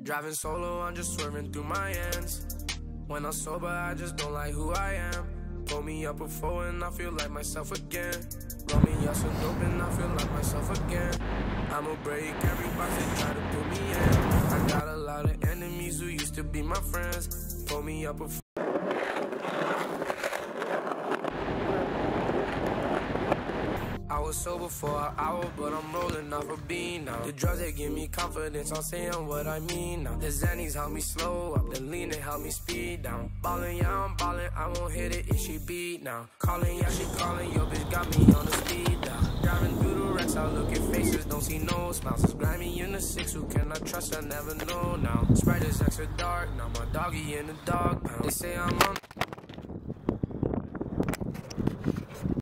Driving solo, I'm just swerving through my ends. When I'm sober, I just don't like who I am. Pull me up before and I feel like myself again. Roll me up some dope and I feel like myself again. I'ma break everybody that try to pull me in. I got a lot of enemies who used to be my friends. Pull me up before. I was sober for an hour, but I'm rolling off a bean now. The drugs, they give me confidence, I'm saying what I mean now. The Xannies help me slow up, the lean, they help me speed down. Ballin', yeah, I'm ballin', I won't hit it if she beat now. Callin', yeah, she callin', your bitch got me on the speed down. Driving through the wrecks, I look at faces, don't see no smiles. It's grimy in the six, who can I trust, I never know now. Sprite is extra dark, now my doggy in the dog pound. They say I'm on